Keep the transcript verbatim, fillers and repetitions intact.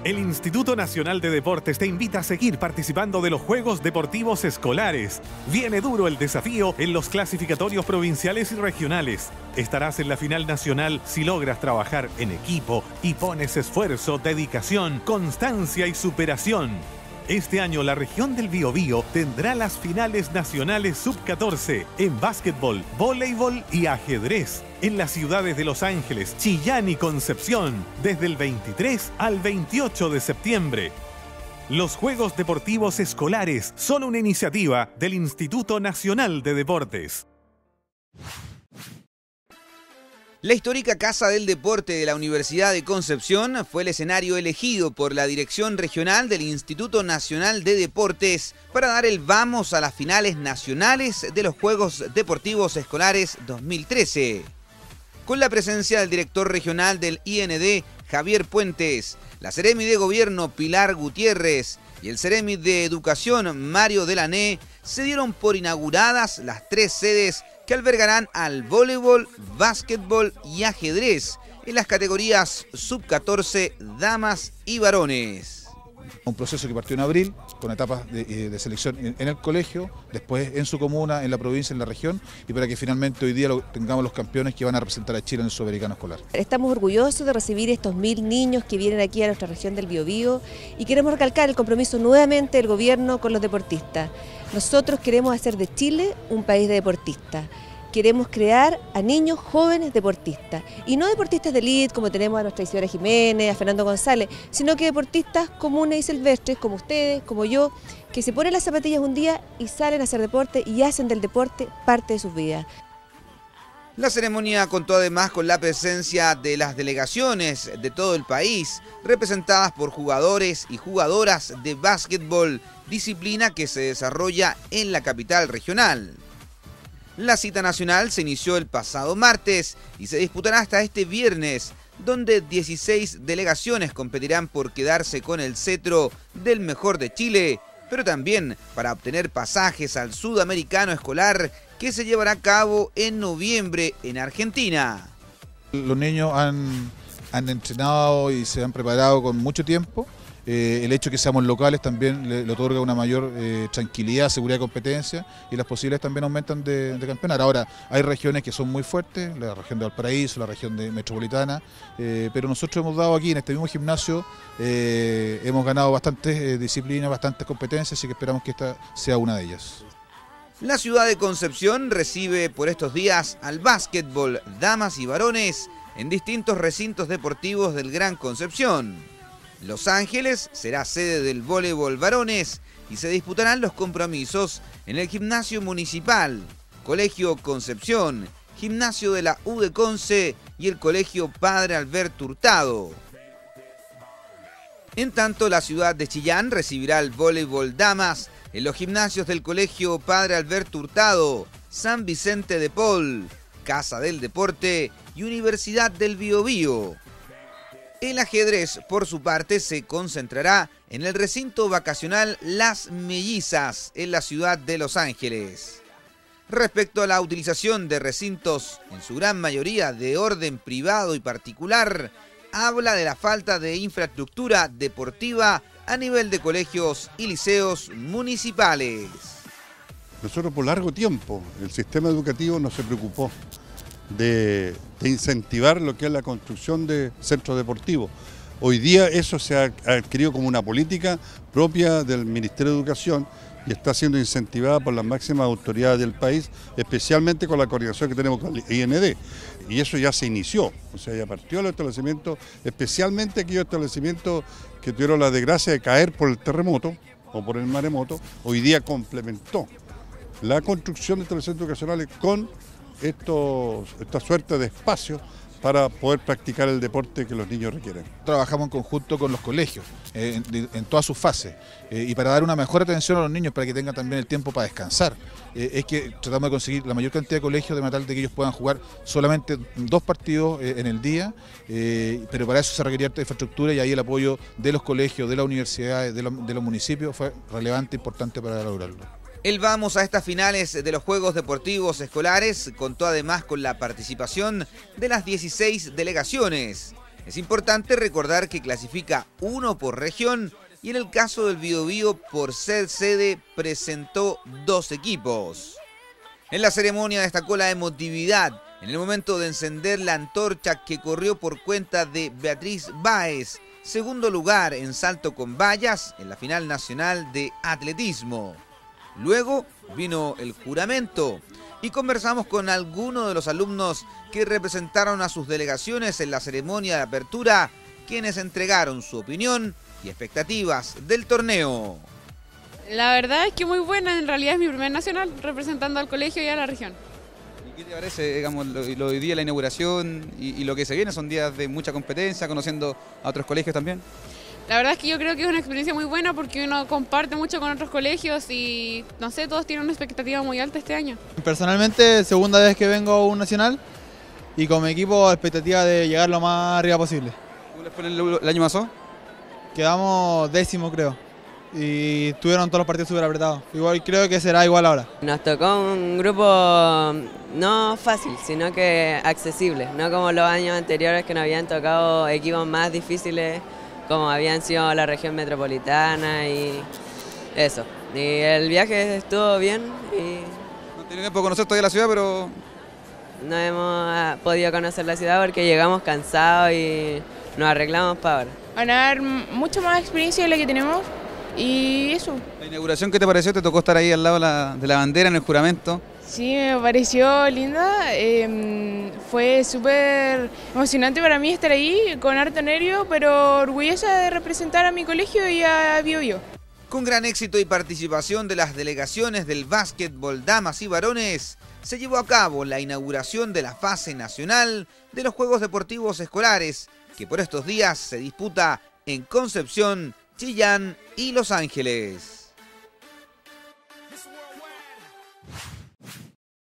El Instituto Nacional de Deportes te invita a seguir participando de los Juegos Deportivos Escolares. Viene duro el desafío en los clasificatorios provinciales y regionales. Estarás en la final nacional si logras trabajar en equipo y pones esfuerzo, dedicación, constancia y superación. Este año la región del Biobío tendrá las finales nacionales sub catorce en básquetbol, voleibol y ajedrez en las ciudades de Los Ángeles, Chillán y Concepción desde el veintitrés al veintiocho de septiembre. Los Juegos Deportivos Escolares son una iniciativa del Instituto Nacional de Deportes. La histórica Casa del Deporte de la Universidad de Concepción fue el escenario elegido por la Dirección Regional del Instituto Nacional de Deportes para dar el vamos a las finales nacionales de los Juegos Deportivos Escolares dos mil trece. Con la presencia del director regional del I N D, Javier Puentes, la Seremi de Gobierno, Pilar Gutiérrez, y el Seremi de Educación, Mario Delané, se dieron por inauguradas las tres sedes que albergarán al voleibol, básquetbol y ajedrez en las categorías sub catorce, damas y varones. Un proceso que partió en abril, con etapas de, de selección en, en el colegio, después en su comuna, en la provincia, en la región, y para que finalmente hoy día lo, tengamos los campeones que van a representar a Chile en el Sudamericano Escolar. Estamos orgullosos de recibir estos mil niños que vienen aquí a nuestra región del Biobío y queremos recalcar el compromiso nuevamente del gobierno con los deportistas. Nosotros queremos hacer de Chile un país de deportistas. Queremos crear a niños jóvenes deportistas, y no deportistas de élite como tenemos a nuestra Isidora Jiménez, a Fernando González, sino que deportistas comunes y silvestres como ustedes, como yo, que se ponen las zapatillas un día y salen a hacer deporte y hacen del deporte parte de sus vidas. La ceremonia contó además con la presencia de las delegaciones de todo el país, representadas por jugadores y jugadoras de básquetbol, disciplina que se desarrolla en la capital regional. La cita nacional se inició el pasado martes y se disputará hasta este viernes, donde dieciséis delegaciones competirán por quedarse con el cetro del mejor de Chile, pero también para obtener pasajes al Sudamericano Escolar que se llevará a cabo en noviembre en Argentina. Los niños han, han entrenado y se han preparado con mucho tiempo. Eh, el hecho de que seamos locales también le, le otorga una mayor eh, tranquilidad, seguridad y competencia, y las posibilidades también aumentan de, de campeonar. Ahora, hay regiones que son muy fuertes, la región de Valparaíso, la región de Metropolitana, eh, pero nosotros hemos dado aquí en este mismo gimnasio, eh, hemos ganado bastantes eh, disciplinas, bastantes competencias, así que esperamos que esta sea una de ellas. La ciudad de Concepción recibe por estos días al básquetbol, damas y varones, en distintos recintos deportivos del Gran Concepción. Los Ángeles será sede del voleibol varones y se disputarán los compromisos en el gimnasio municipal, Colegio Concepción, gimnasio de la U de Conce y el Colegio Padre Alberto Hurtado. En tanto, la ciudad de Chillán recibirá el voleibol damas en los gimnasios del Colegio Padre Alberto Hurtado, San Vicente de Paul, Casa del Deporte y Universidad del Biobío. El ajedrez, por su parte, se concentrará en el recinto vacacional Las Mellizas, en la ciudad de Los Ángeles. Respecto a la utilización de recintos, en su gran mayoría de orden privado y particular, habla de la falta de infraestructura deportiva a nivel de colegios y liceos municipales. Nosotros por largo tiempo, el sistema educativo no se preocupó De, de incentivar lo que es la construcción de centros deportivos. Hoy día eso se ha adquirido como una política propia del Ministerio de Educación y está siendo incentivada por las máximas autoridades del país, especialmente con la coordinación que tenemos con el I N D. Y eso ya se inició, o sea, ya partió el establecimiento, especialmente aquellos establecimientos que tuvieron la desgracia de caer por el terremoto o por el maremoto, hoy día complementó la construcción de establecimientos educacionales con Estos, esta suerte de espacios para poder practicar el deporte que los niños requieren. Trabajamos en conjunto con los colegios, eh, en, en todas sus fases, eh, y para dar una mejor atención a los niños, para que tengan también el tiempo para descansar. Eh, es que tratamos de conseguir la mayor cantidad de colegios de manera tal de que ellos puedan jugar solamente dos partidos eh, en el día, eh, pero para eso se requería esta infraestructura, y ahí el apoyo de los colegios, de las universidades, de, lo, de los municipios fue relevante e importante para lograrlo. El vamos a estas finales de los Juegos Deportivos Escolares contó además con la participación de las dieciséis delegaciones. Es importante recordar que clasifica uno por región y en el caso del Biobío, por ser sede, presentó dos equipos. En la ceremonia destacó la emotividad en el momento de encender la antorcha que corrió por cuenta de Beatriz Báez, segundo lugar en salto con vallas en la final nacional de atletismo. Luego vino el juramento y conversamos con algunos de los alumnos que representaron a sus delegaciones en la ceremonia de apertura, quienes entregaron su opinión y expectativas del torneo. La verdad es que muy buena, en realidad es mi primer nacional representando al colegio y a la región. ¿Y qué te parece, digamos, lo, lo de hoy día, la inauguración y, y lo que se viene? Son días de mucha competencia, conociendo a otros colegios también. La verdad es que yo creo que es una experiencia muy buena porque uno comparte mucho con otros colegios y, no sé, todos tienen una expectativa muy alta este año. Personalmente, segunda vez que vengo a un nacional y con mi equipo expectativa de llegar lo más arriba posible. ¿Cómo les fue el, el año pasado? Quedamos décimo, creo, y tuvieron todos los partidos súper apretados. Igual creo que será igual ahora. Nos tocó un grupo no fácil, sino que accesible, no como los años anteriores que nos habían tocado equipos más difíciles, como habían sido la región metropolitana y eso. Y el viaje estuvo bien y... No he tenido tiempo de conocer todavía la ciudad, pero... No hemos podido conocer la ciudad porque llegamos cansados y nos arreglamos para ahora. Van a dar mucha más experiencia de la que tenemos y eso. ¿La inauguración qué te pareció? ¿Te tocó estar ahí al lado de la, de la bandera en el juramento? Sí, me pareció linda. Eh, fue súper emocionante para mí estar ahí, con harto nervio, pero orgullosa de representar a mi colegio y a Biobío. Con gran éxito y participación de las delegaciones del básquetbol damas y varones, se llevó a cabo la inauguración de la fase nacional de los Juegos Deportivos Escolares, que por estos días se disputa en Concepción, Chillán y Los Ángeles.